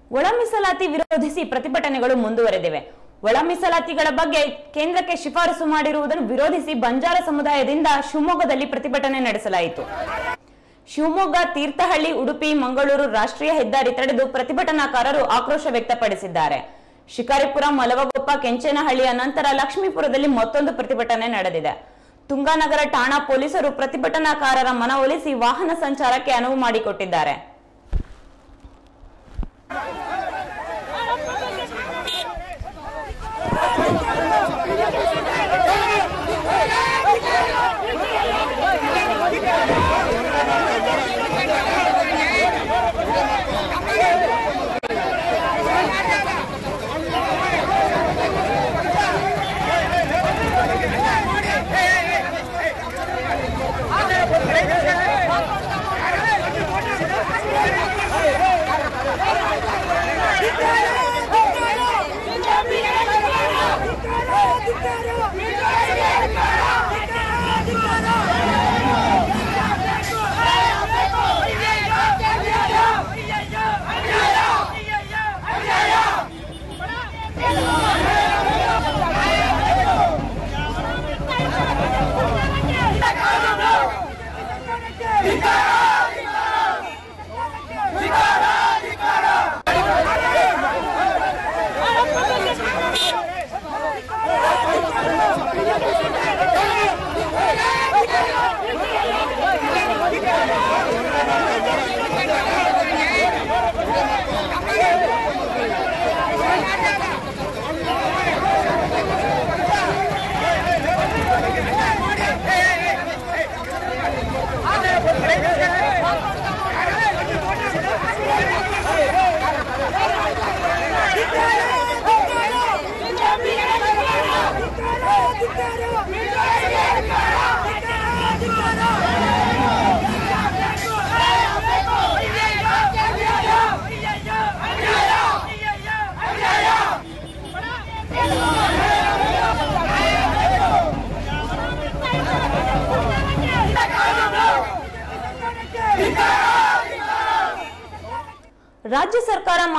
ಒಳ ಮೀಸಲಾತಿ ವಿರೋಧಿಸಿ ಪ್ರತಿಭಟನೆಗಳು ಮುಂದುವರೆದಿವೆ. ಒಳ ಮೀಸಲಾತಿಗಳ ಬಗ್ಗೆ ಕೇಂದ್ರಕ್ಕೆ ಶಿಫಾರಸು ಮಾಡಿರುವುದನ್ನು ವಿರೋಧಿಸಿ ಬಂಜಾರ ಸಮುದಾಯದಿಂದ ಶಿವಮೊಗ್ಗದಲ್ಲಿ ಪ್ರತಿಭಟನೆ ನಡೆಸಲಾಯಿತು. ಶಿವಮೊಗ್ಗ, ತೀರ್ಥಹಳ್ಳಿ, ಉಡುಪಿ, ಮಂಗಳೂರು ರಾಷ್ಟ್ರೀಯ ಹೆದ್ದಾರಿ ತಡೆದು ಪ್ರತಿಭಟನಾಕಾರರು ಆಕ್ರೋಶ ವ್ಯಕ್ತಪಡಿಸಿದ್ದಾರೆ. ಶಿಕಾರಿಪುರ, ಮಲವಗೊಪ್ಪ, ಕೆಂಚೇನಹಳ್ಳಿಯ ನಂತರ ಲಕ್ಷ್ಮೀಪುರದಲ್ಲಿ ಮತ್ತೊಂದು ಪ್ರತಿಭಟನೆ ನಡೆದಿದೆ. ತುಂಗಾನಗರ ಠಾಣಾ ಪೊಲೀಸರು ಪ್ರತಿಭಟನಾಕಾರರ ಮನವೊಲಿಸಿ ವಾಹನ ಸಂಚಾರಕ್ಕೆ ಅನುವು ಮಾಡಿಕೊಟ್ಟಿದ್ದಾರೆ. ರಾಜ್ಯ ಸರ್ಕಾರ